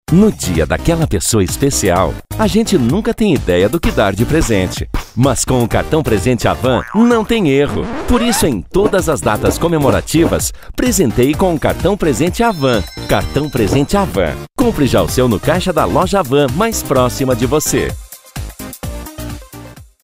No dia daquela pessoa especial, a gente nunca tem ideia do que dar de presente. Mas com o cartão Presente Avan, não tem erro. Por isso, em todas as datas comemorativas, presenteie com o cartão Presente Avan. Cartão Presente Avan. Compre já o seu no caixa da loja Avan mais próxima de você.